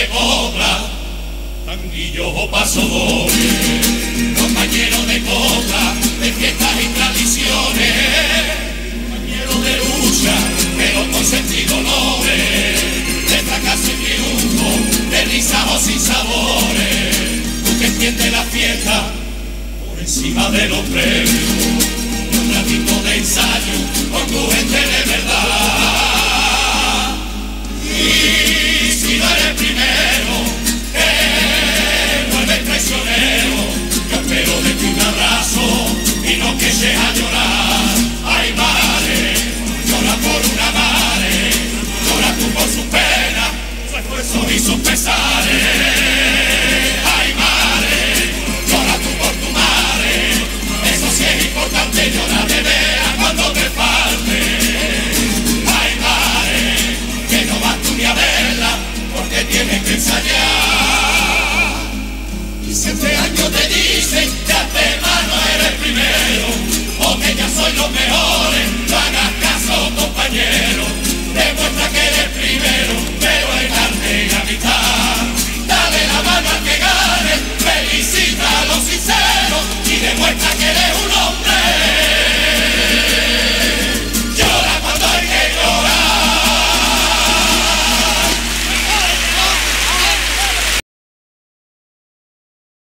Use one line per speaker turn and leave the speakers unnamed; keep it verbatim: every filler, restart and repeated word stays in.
copla, tanguillo o pasodones, compañero de copla, de fiestas y tradiciones, compañero de lucha, pero con sentido noble, de fracaso y triunfo, de risas o sin sabores, tú que entiendes la fiesta por encima de los premios.